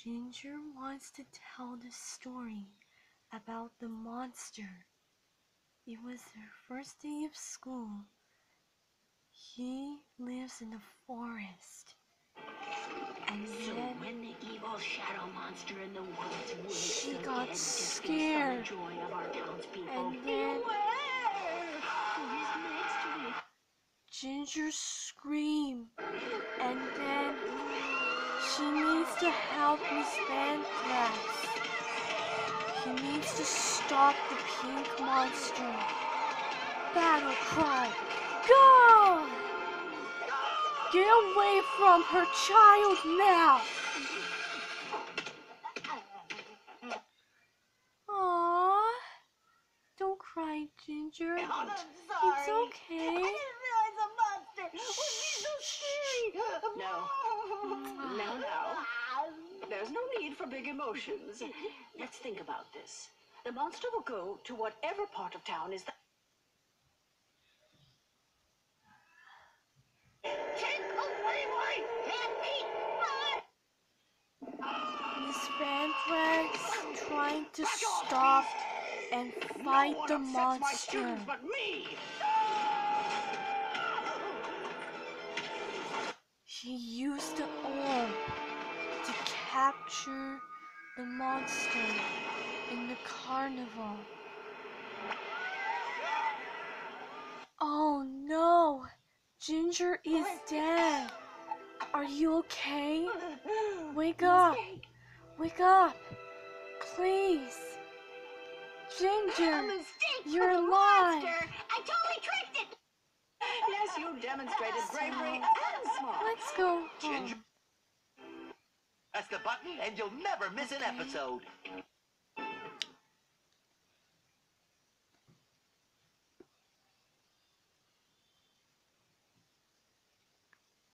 Ginger wants to tell the story about the monster. It was her first day of school. He lives in the forest. And So then when the evil shadow monster in the woods winks she again got to feast scared. on the joy of our townspeople, And then who is next week? Ginger screamed. And then she needs to help Miss Anthrax. He needs to stop the pink monster. Battle cry, go! Get away from her child now! Aww. Don't cry, Ginger. I'm sorry. It's okay. I didn't realize a monster would be so scary. No. There's no need for big emotions. Let's think about this. The monster will go to whatever part of town is the... Take away my happy Miss Anthrax trying to stop and fight the monster. But me. She used the orb to capture the monster in the carnival. Oh no! Ginger is dead. Are you okay? Wake up! Wake up! Please! Ginger! A mistake You're for the alive! monster. I totally tricked it. Yes, you demonstrated bravery and smart. Let's go Ginger. home. Press the button and you'll never miss an episode.